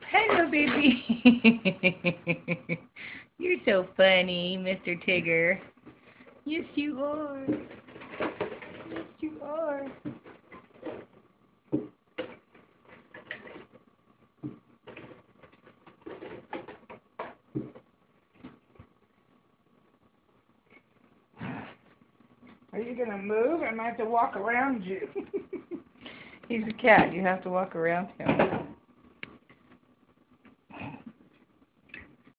Hello, baby. You're so funny, Mr. Tigger. Yes, you are. Yes, you are. Are you going to move? I might have to walk around you. He's a cat. You have to walk around him.